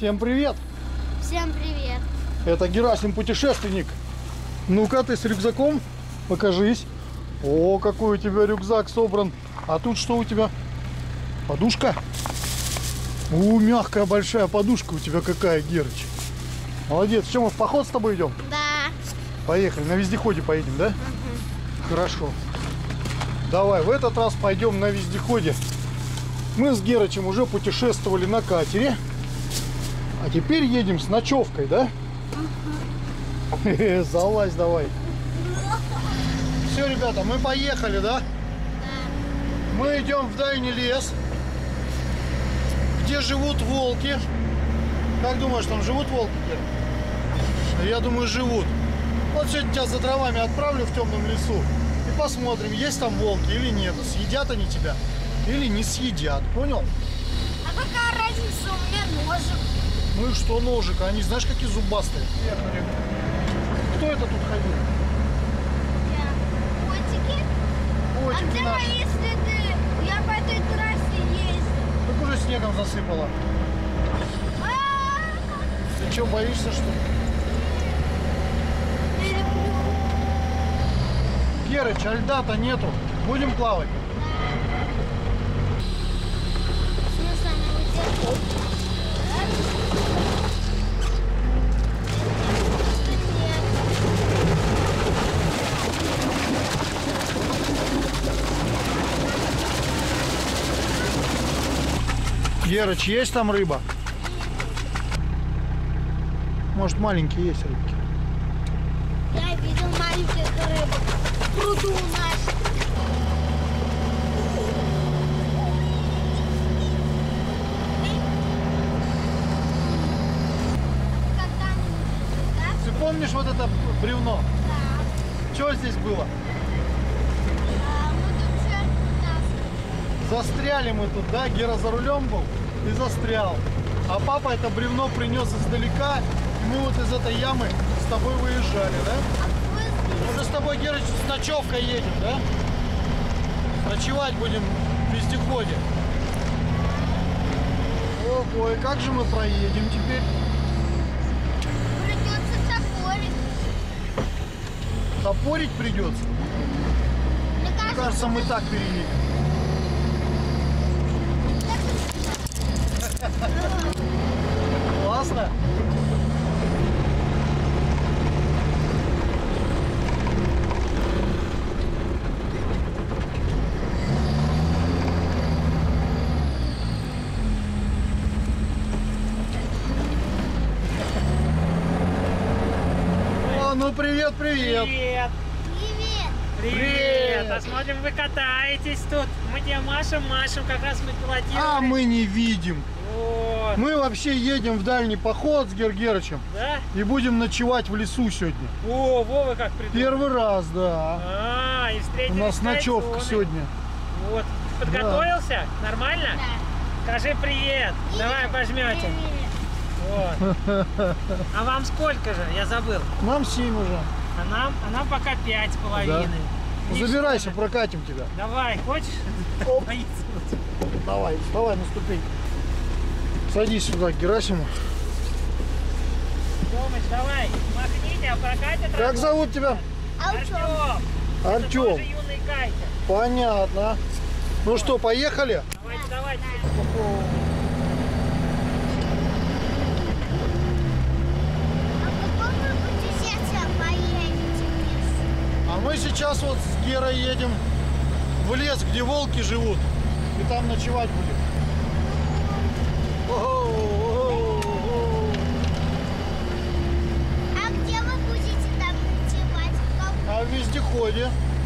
Всем привет! Всем привет! Это Герасим путешественник. Ну-ка, ты с рюкзаком? Покажись. О, какой у тебя рюкзак собран. А тут что у тебя? Подушка? Мягкая большая подушка у тебя какая, Герыч. Молодец. Что, мы в поход с тобой идем? Да. Поехали. На вездеходе поедем, да? Хорошо. Давай, в этот раз пойдем на вездеходе. Мы с Герычем уже путешествовали на катере. А теперь едем с ночевкой, да? Залазь давай. Все, ребята, мы поехали, да? Мы идем в дальний лес, где живут волки. Как думаешь, там живут волки? Я думаю, живут. Вот сегодня тебя за дровами отправлю в темном лесу и посмотрим, есть там волки или нет. Съедят они тебя или не съедят. Понял? А какая разница, у меня ножик. Ну и что ножик? Они знаешь, какие зубастые. Кто это тут ходил? Котики. Котики А где наши. мои следы? Я по этой трассе ездил. Так уже снегом засыпала. Ты что, боишься, что ли? Герыч, а льда-то нету. Будем плавать? Герыч, есть там рыба? Может, маленькие есть рыбки? Я видел маленьких рыбок в пруду у нас. Ты помнишь вот это бревно? Да. Что здесь было? Мы тут все Застряли мы тут, да? Гера за рулем был и застрял. А папа это бревно принес издалека, и мы вот из этой ямы с тобой выезжали, да? Мы же с тобой, Герыч, с ночевкой едем, да? Ночевать будем в вездеходе. Ого, и как же мы проедем теперь? Придется топорить. Топорить придется? Мне кажется, мы так переедем. Классно? О, ну привет, привет! Привет! Привет. Привет! А смотрим, вы катаетесь тут. Мы тебе машем, как раз мы пилотировали. А мы не видим. Вот. Мы вообще едем в дальний поход с Гергерычем Да? и будем ночевать в лесу сегодня. О, Вова как придумал. Первый раз, да. И У встретились нас с ночевка тайцами. сегодня. Вот. Подготовился? Нормально? Да. Скажи привет. Давай пожмете. Привет. Вот. А вам сколько же? Я забыл. Нам 7 уже. А нам пока 5,5. Да. Ничего. Забирайся, прокатим тебя. Давай, хочешь? Оп. Боится. Давай, вставай на ступень. Садись сюда к Герасиму. Тёмыч, давай, махните, а прокатит. Как зовут тебя? Артём. Артём. Артём. Это тоже юный кайтер. Понятно. Ну что, поехали? Давайте. А какой вы путешествие поедете в А мы сейчас вот с Герой едем в лес, где волки живут. И там ночевать будем. А где вы будете там ночевать? А в вездеходе?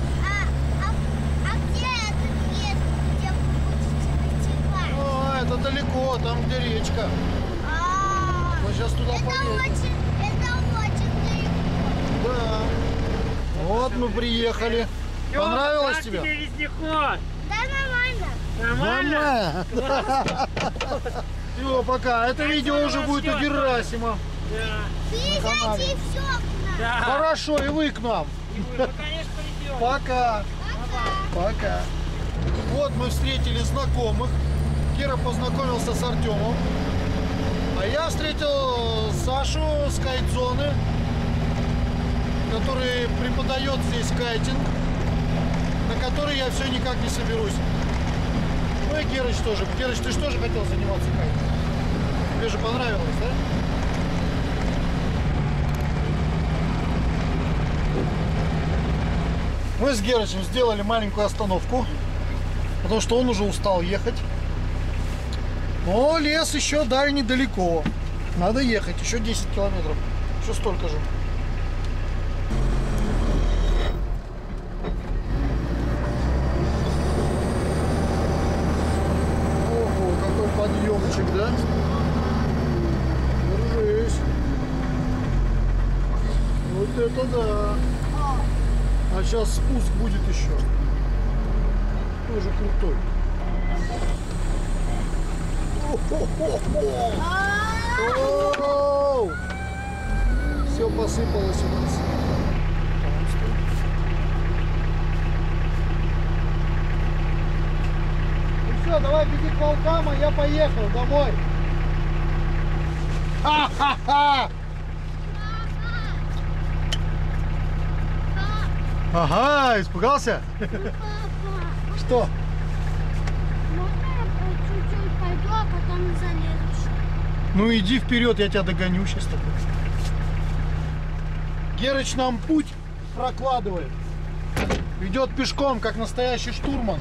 А где этот лес, где вы будете ночевать? А, это далеко, там где речка. Мы сейчас туда поедем. Это очень далеко. Да. Вот мы приехали. Тёма, Понравилось как тебе? вездеход? Да, нормально. Нормально? Нормально. Все, пока. Это видео уже будет у Герасима. Да. Приезжайте и все к нам. Да. Хорошо, и вы к нам. И вы, конечно, придем. Пока. Пока. Пока. Вот мы встретили знакомых. Кира познакомился с Артемом. А я встретил Сашу с кайт-зоны, который преподает здесь кайтинг, на который я все никак не соберусь. Ну и Герыч тоже. Герыч, ты же тоже хотел заниматься кайтингом? Тебе же понравилось, да? Мы с Герычем сделали маленькую остановку, потому что он уже устал ехать. Но лес еще дальний далеко. Надо ехать, еще 10 километров. Еще столько же. Ого, какой подъемчик, да? Держись. Вот это да. А сейчас спуск будет еще. Тоже крутой. Все посыпалось у нас. Ну все, давай беги к волкам, а я поехал домой. Ха-ха-ха! Ага, испугался? Папа, Что? можно я чуть-чуть пойду, а потом залезу? Ну иди вперед, я тебя догоню сейчас такой. Герыч нам путь прокладывает. Идет пешком, как настоящий штурман.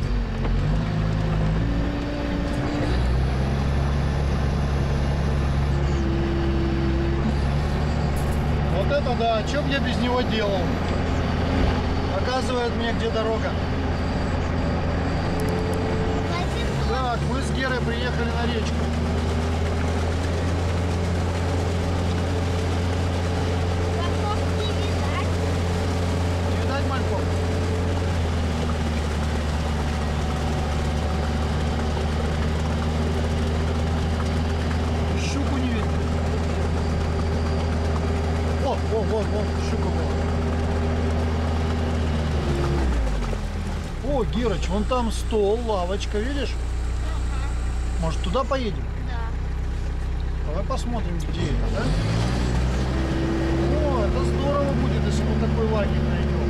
Вот это да, что б я без него делал? Показывает мне, где дорога. Так, мы с Герой приехали на речку. Не видать мальков? Щуку не видно. О, щука была. О, Герыч, вон там стол, лавочка, видишь? Может, туда поедем? Да. Давай посмотрим, где это, да? О, это здорово будет, если мы такой лагерь найдем.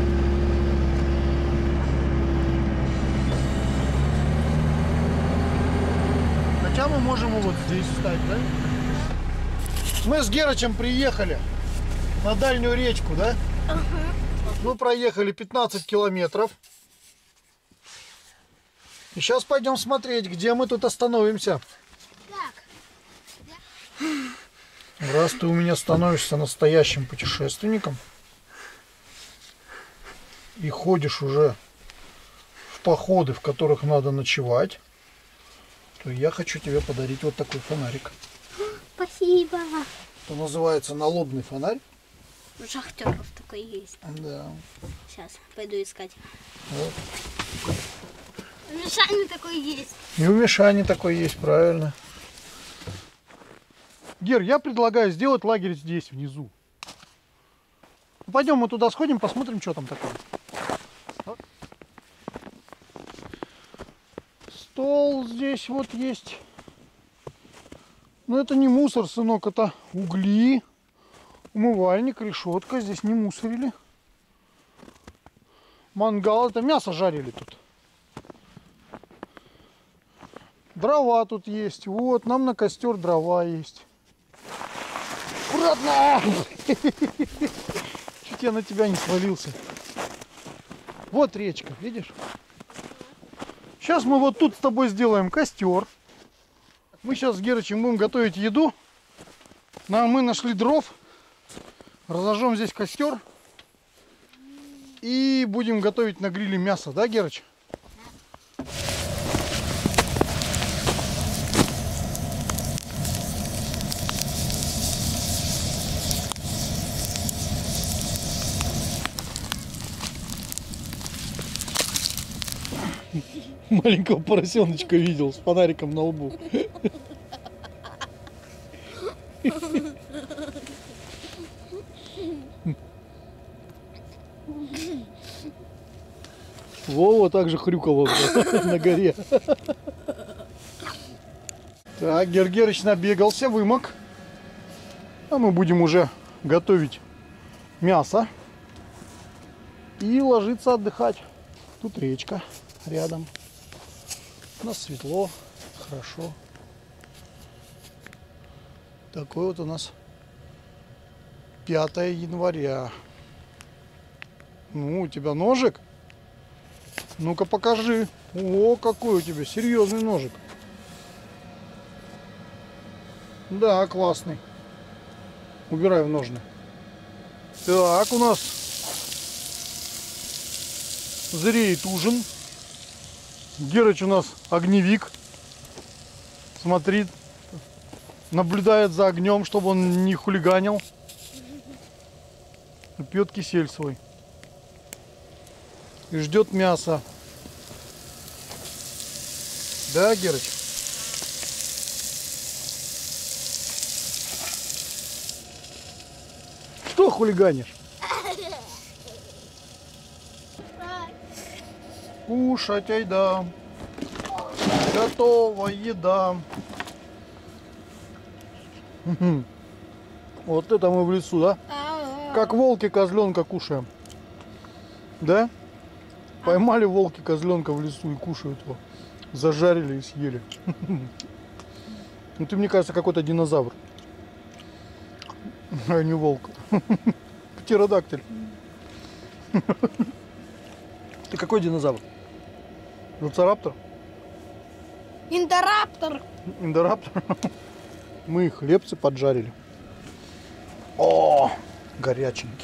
Хотя мы можем его вот здесь встать, да? Мы с Герычем приехали на дальнюю речку, да? Мы проехали 15 километров. И сейчас пойдем смотреть, где мы тут остановимся. Так. Раз ты у меня становишься настоящим путешественником и ходишь уже в походы, в которых надо ночевать, то я хочу тебе подарить вот такой фонарик. Спасибо. Это называется налобный фонарь. У шахтеров такой есть. Да. Сейчас пойду искать. Вот. У Мишани такой есть. И у Мишани такой есть, правильно. Гер, я предлагаю сделать лагерь здесь, внизу. Пойдем мы туда сходим, посмотрим, что там такое. Стол здесь вот есть. Но это не мусор, сынок, это угли. Умывальник, решетка. Здесь не мусорили. Мангал, это мясо жарили тут. Дрова тут есть. Вот, нам на костер дрова есть. Аккуратно! Чуть я на тебя не свалился. Вот речка, видишь? Сейчас мы вот тут с тобой сделаем костер. Мы сейчас с Герычем будем готовить еду. Мы нашли дров. Разожжем здесь костер. И будем готовить на гриле мясо, да, Герыч? Маленького поросеночка видел с фонариком на лбу. Вова также хрюкал на горе. Так, Гергерыч набегался, вымок. А мы будем уже готовить мясо и ложиться отдыхать. Тут речка рядом. У нас светло, хорошо. Такой вот у нас 5 января. Ну, у тебя ножик? Ну-ка покажи. О, какой у тебя серьезный ножик. Да, классный. Убираю в ножны. Так, у нас зреет ужин. Герыч у нас огневик. Смотрит, наблюдает за огнем, чтобы он не хулиганил. Пьет кисель свой. И ждет мяса. Да, Герыч? Что хулиганишь? Кушать, айда. Готова еда. Вот это мы в лесу, да? Как волки козленка кушаем. Да? Поймали волки козленка в лесу и кушают его. Зажарили и съели. Ну ты, мне кажется, какой-то динозавр. А не волк. Птеродактиль. Ты какой динозавр? Велоцираптор? Индораптор. Индораптор? Мы хлебцы поджарили. О, горяченький.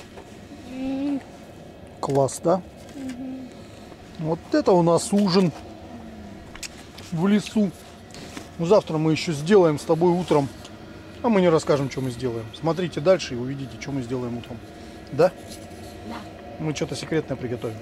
Класс, да? Вот это у нас ужин в лесу. Ну, завтра мы еще сделаем с тобой утром. А мы не расскажем, что мы сделаем. Смотрите дальше и увидите, что мы сделаем утром. Да? Да. Мы что-то секретное приготовим.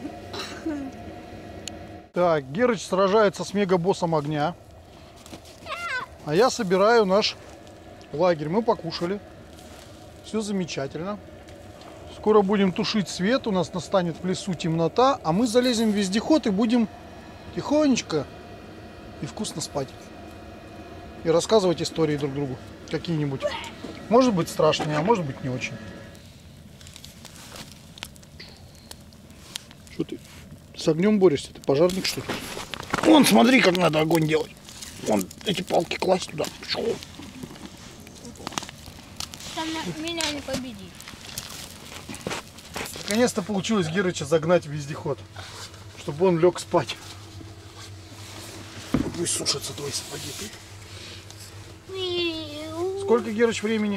Так, Герыч сражается с мегабоссом огня. А я собираю наш лагерь. Мы покушали. Все замечательно. Скоро будем тушить свет. У нас настанет в лесу темнота. А мы залезем в вездеход и будем тихонечко и вкусно спать. И рассказывать истории друг другу. Какие-нибудь. Может быть страшные, а может быть не очень. Что ты с огнем борешься? Ты пожарник, что ли? Вон, смотри, как надо огонь делать. Вон, эти палки класть туда. Там меня не победить. Наконец-то получилось Герыча загнать в вездеход, чтобы он лег спать. Высушатся твои сапоги. Сколько, Герыч, времени?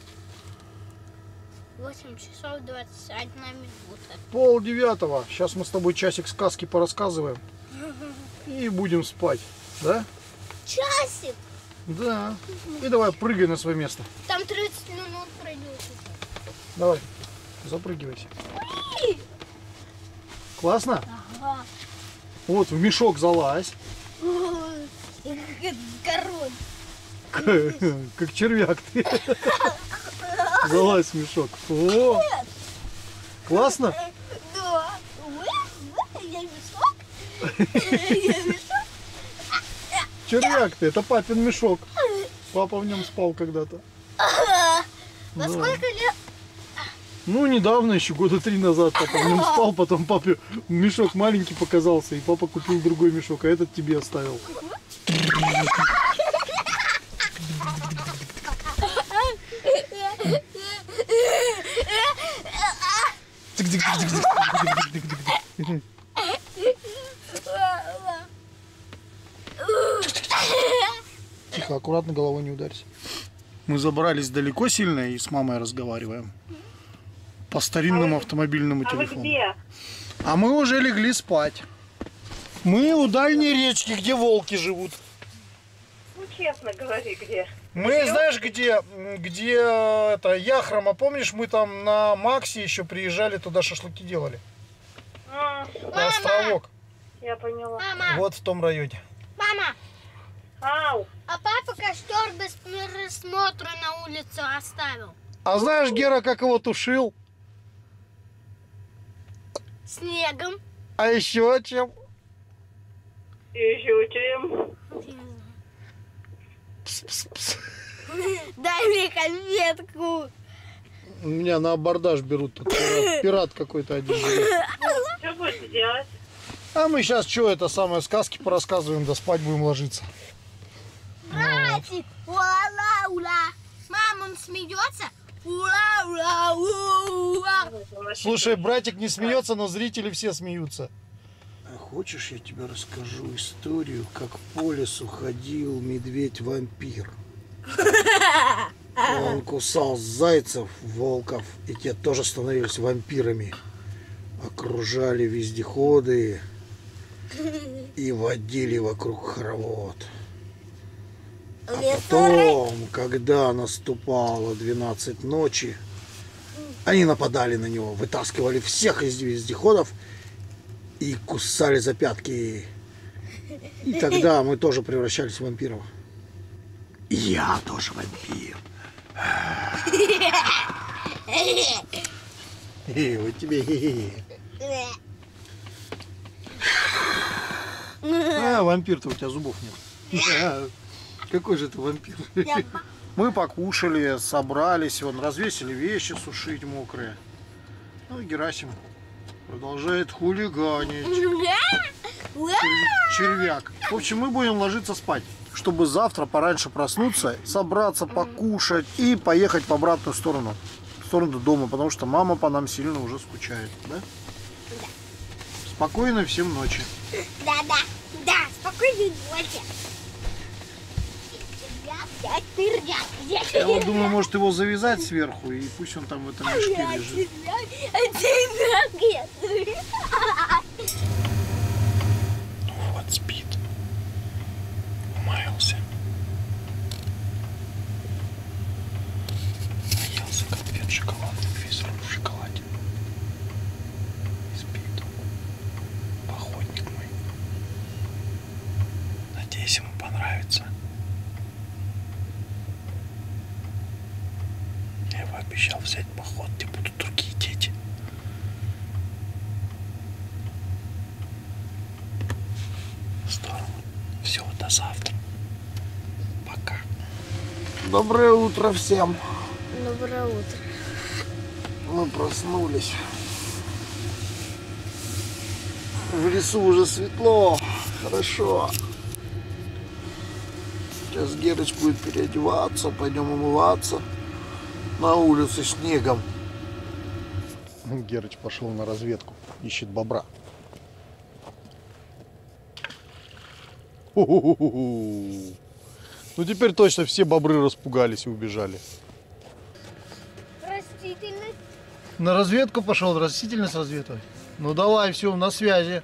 8 часов 21 минута. 8:30. Сейчас мы с тобой часик сказки порассказываем. И будем спать. Да? Часик? Да. И давай прыгай на свое место. Там 30 минут пройдет. Давай, запрыгивайся. Классно? Ага. Вот, в мешок залазь. Король. Как червяк ты. Залазь в мешок. О! Классно? Да. Я мешок. Я мешок. Червяк ты, это папин мешок. Папа в нем спал когда-то. Во сколько лет? Ну, недавно, еще года 3 назад папа в нем спал, потом папе мешок маленький показался, и папа купил другой мешок, а этот тебе оставил. Тихо, аккуратно, головой не ударься. Мы забрались далеко сильно и с мамой разговариваем. По старинному автомобильному телефону. Где? А мы уже легли спать. Мы у дальней речки, где волки живут. Ну, честно говори, где. Мы, знаешь, где это, Яхрома, помнишь, мы там на Максе еще приезжали, туда шашлыки делали. На островок. Я поняла. Мама, Вот в том районе. мама, Ау! а папа костер без присмотра на улице оставил. А знаешь, Гера, как его тушил? Снегом. А еще чем? Еще чем? Пс-пс-пс. Дай мне конфетку. Меня на абордаж берут. Тут пират какой-то один берет. Что будете делать? А мы сейчас что, это самое, сказки порассказываем, да спать будем ложиться. Братик, ула-ула. Мам, он смеется? Ула-ула-ула. Слушай, братик не смеется, но зрители все смеются. А хочешь, я тебе расскажу историю, как по лесу ходил медведь-вампир? Он кусал зайцев, волков, и те тоже становились вампирами. Окружали вездеходы и водили вокруг хоровод. А потом, когда наступало 12 ночи, они нападали на него, вытаскивали всех из вездеходов и кусали за пятки. И тогда мы тоже превращались в вампиров. И я тоже вампир. Вот тебе. А, вампир-то у тебя зубов нет. Какой же ты вампир? Мы покушали, собрались, вон, развесили вещи сушить мокрые. Ну и Герасим продолжает хулиганить. Червяк. В общем, мы будем ложиться спать, чтобы завтра пораньше проснуться, собраться, покушать и поехать по обратную сторону. В сторону дома, потому что мама по нам сильно уже скучает. Да? Спокойной всем ночи. Да, спокойной ночи. Я вот думаю, может его завязать сверху, и пусть он там в этом мешке лежит. Ну вот, спит. Умаялся. Наелся конфет шоколадных, весь рот в шоколаде. И спит он. Походник мой. Надеюсь, ему понравится. Я его обещал взять поход, где будут другие дети. Здорово. Все, до завтра. Пока. Доброе утро всем. Доброе утро. Мы проснулись. В лесу уже светло. Хорошо. Сейчас Герыч будет переодеваться, пойдем умываться. На улице снегом. Герыч пошел на разведку, ищет бобра. Ну теперь точно все бобры распугались и убежали. Растительность. На разведку пошел, растительность разведывать. Ну давай, все, на связи.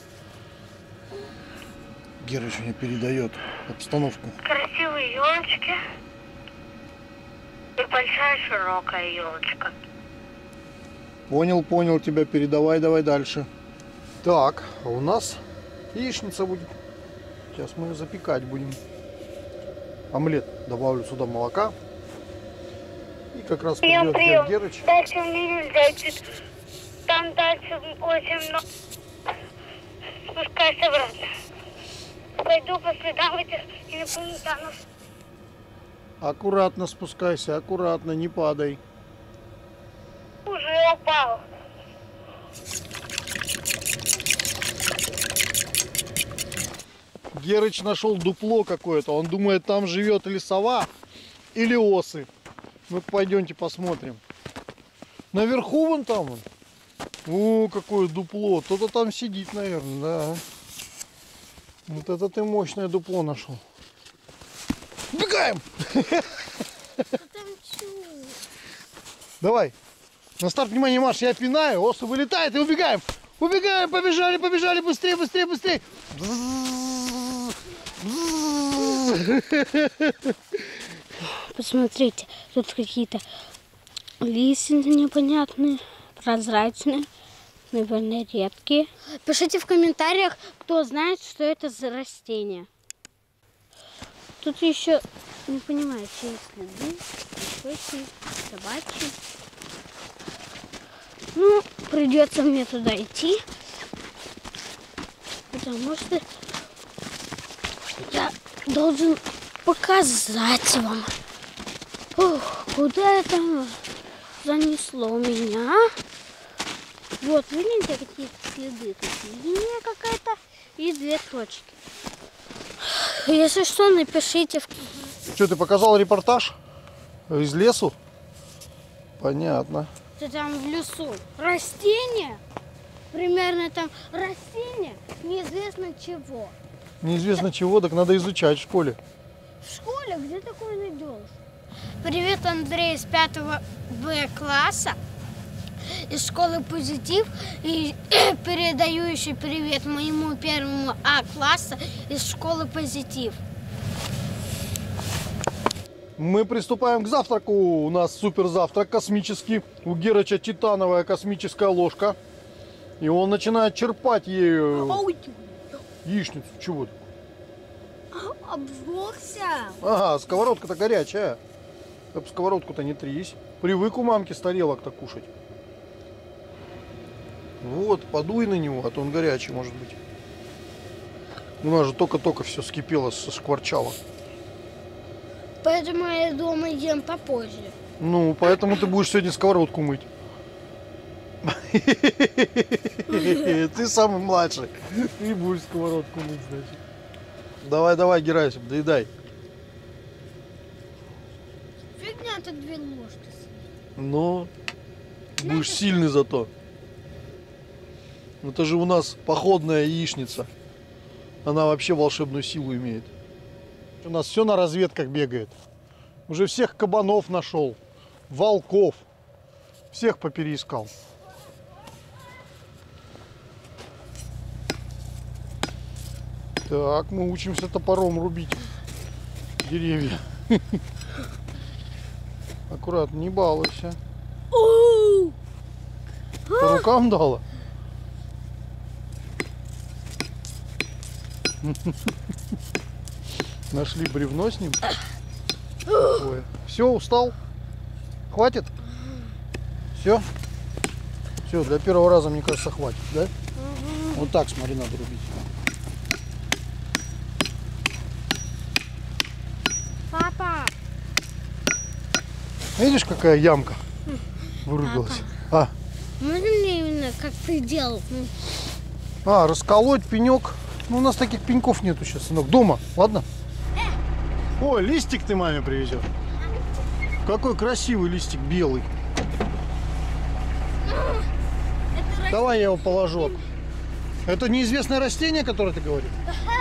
Герыч мне передает обстановку. Красивые елочки и большая широкая елочка. Понял, понял тебя, передавай, давай дальше. Так, а у нас яичница будет. Сейчас мы ее запекать будем. Омлет. Добавлю сюда молока. И как раз придет дядя Герыч. Дальше мне нельзя. Там дальше очень много. Спускайся обратно. Пойду по следам этих инопланетянов. Аккуратно спускайся, аккуратно, не падай. Уже упал. Герыч нашел дупло какое-то. Он думает, там живет или сова, или осы. Ну пойдемте посмотрим. Наверху вон там он. О, какое дупло. Кто-то там сидит, наверное, да. Вот это ты мощное дупло нашел. Убегаем! Давай. На старт, внимание, Маш, я пинаю, осы вылетает и убегаем. Убегаем, побежали, побежали, быстрее, быстрее, быстрее. Посмотрите, тут какие-то листья непонятные, прозрачные, наверное, редкие. Пишите в комментариях, кто знает, что это за растение. Тут еще, не понимаю, чьи следы, кошачьи, собачьи. Ну, придется мне туда идти, потому что я должен показать вам. Ух, куда это занесло меня? Вот, видите, какие следы тут? Линия какая-то и 2 точки. Если что, напишите. Что, ты показал репортаж из лесу? Понятно. Ты там в лесу. Растения? Примерно там растения неизвестно чего. Неизвестно чего, так надо изучать в школе. В школе? Где такое найдешь? Привет, Андрей из 5 Б класса из школы «Позитив». И передаю еще привет моему 1 А класса из школы «Позитив». Мы приступаем к завтраку. У нас супер завтрак космический. У Герыча титановая космическая ложка. И он начинает черпать ею яичницу. Чего ты? Обжегся. Ага, сковородка-то горячая. Об сковородку-то не трись. Привык у мамки с тарелок-то кушать. Вот, подуй на него, а то он горячий может быть. У нас же только-только все скипело, шкварчало. Поэтому я дома ем попозже. Ну, поэтому ты будешь сегодня сковородку мыть. Ты самый младший. Ты будешь сковородку мыть, значит. Давай, давай, Герасим, доедай. Фигня, это 2 ложки. Но будешь сильный зато. Это же у нас походная яичница. Она вообще волшебную силу имеет. У нас все на разведках бегает. Уже всех кабанов нашел, волков. Всех попереискал. Так, мы учимся топором рубить деревья. Аккуратно, не балуйся. По рукам дала? Нашли бревно с ним. Все, устал? Хватит? Все? Все, для первого раза, мне кажется, хватит, да? Вот так, смотри, надо рубить. Папа! Видишь, какая ямка вырубилась? А, Можно мне именно как ты делал? расколоть пенек. Ну, у нас таких пеньков нету сейчас, сынок. Дома, ладно? Ой, листик ты маме привезешь. Какой красивый листик, белый. Давай я его положу. Это неизвестное растение, которое ты говоришь?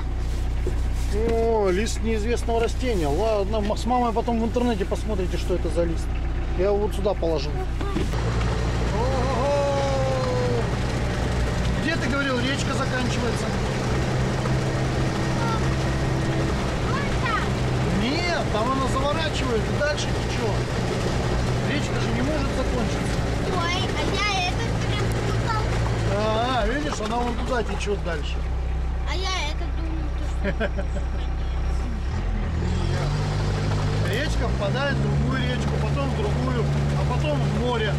О, лист неизвестного растения. Ладно, с мамой потом в интернете посмотрите, что это за лист. Я его вот сюда положу. Ого! Где ты говорил, речка заканчивается? Нет, там она заворачивает и дальше течет. Речка же не может закончиться. Ой, а я этот перепутал. Видишь, она вон туда течет дальше. А я это думаю, Речка впадает в другую речку, потом в другую, а потом в море.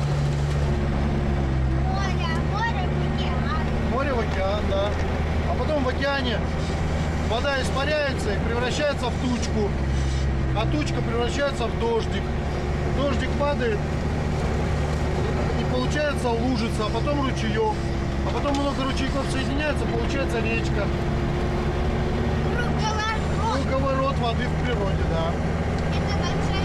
море в океан. Море в океан, да. А потом в океане вода испаряется и превращается в тучку. А тучка превращается в дождик. Дождик падает и получается лужица, а потом ручеек. А потом много ручейков соединяется, получается речка. Круговорот воды в природе, да. Это большой.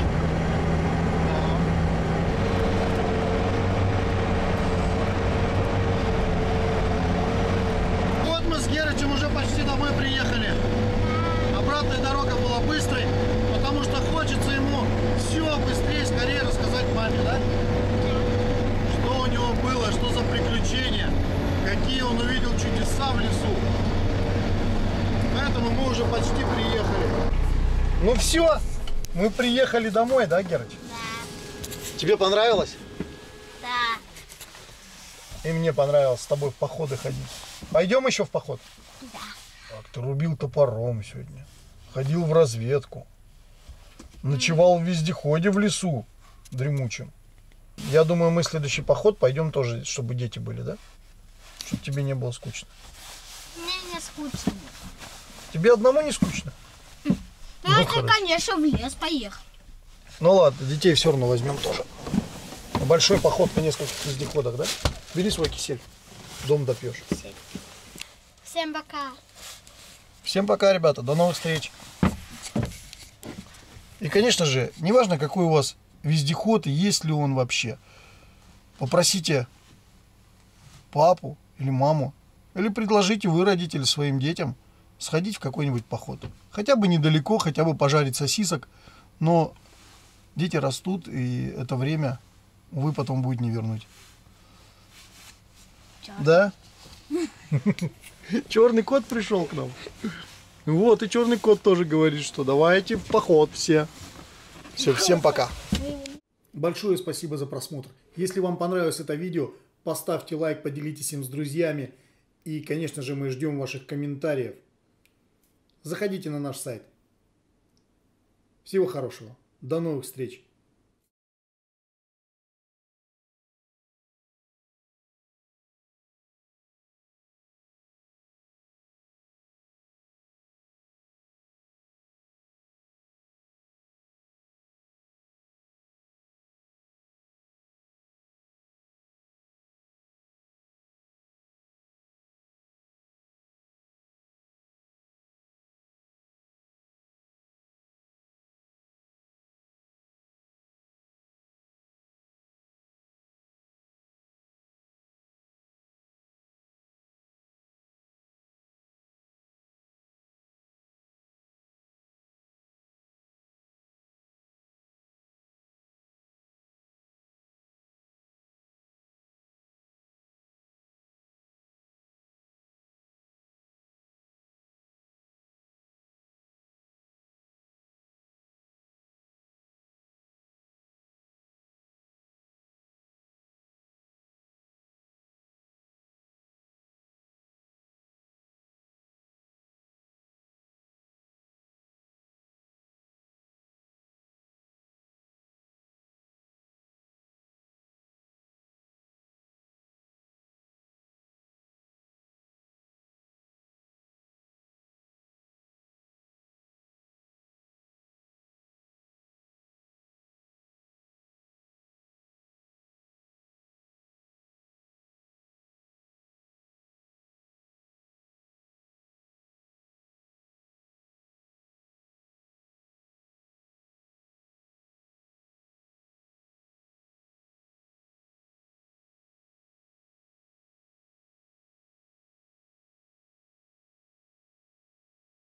Вот мы с Герычем уже почти домой приехали. Обратная дорога была быстрой, потому что хочется ему все быстрее, скорее рассказать маме, да? Что у него было, что за приключения, какие он увидел чудеса в лесу. Поэтому мы уже почти приехали. Ну все, мы приехали домой, да, Герыч? Да. Тебе понравилось? Да. И мне понравилось с тобой в походы ходить. Пойдем еще в поход? Да. Так, ты рубил топором сегодня. Ходил в разведку. Ночевал в вездеходе в лесу дремучем. Я думаю, мы в следующий поход пойдем тоже, чтобы дети были, да? Чтобы тебе не было скучно. Мне не скучно. Тебе одному не скучно? Давайте, хорошо. конечно, в лес поехать. Ну ладно, детей все равно возьмем тоже. Большой поход на нескольких вездеходах, да? Бери свой кисель, дом допьешь. Всем пока. Всем пока, ребята, до новых встреч. И, конечно же, неважно, какой у вас вездеход и есть ли он вообще, попросите папу или маму, или предложите вы, родители, своим детям сходить в какой-нибудь поход. Хотя бы недалеко, хотя бы пожарить сосисок, но дети растут, и это время, увы, потом будет не вернуть. Да? Черный кот пришел к нам. Вот, и черный кот тоже говорит, что давайте в поход все. Все, всем пока. Большое спасибо за просмотр. Если вам понравилось это видео, поставьте лайк, поделитесь им с друзьями. И, конечно же, мы ждем ваших комментариев. Заходите на наш сайт. Всего хорошего. До новых встреч.